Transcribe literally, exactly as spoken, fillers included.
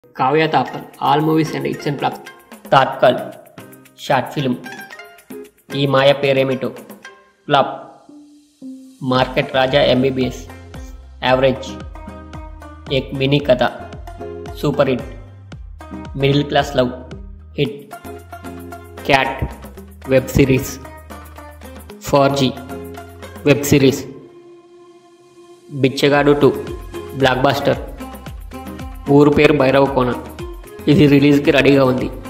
Kavya Thapar, all movies and its and flops. Tatkal, short film. Ee Maaya Peremito flop. Market Raja MBBS average. Ek mini Katha super hit. Middle class love hit. Cat web series. Four G web series. Bichagadu two blockbuster. Ooru Peru Bhairava కోన. ఇది రిలీజ్కి రెడీగా ఉంది.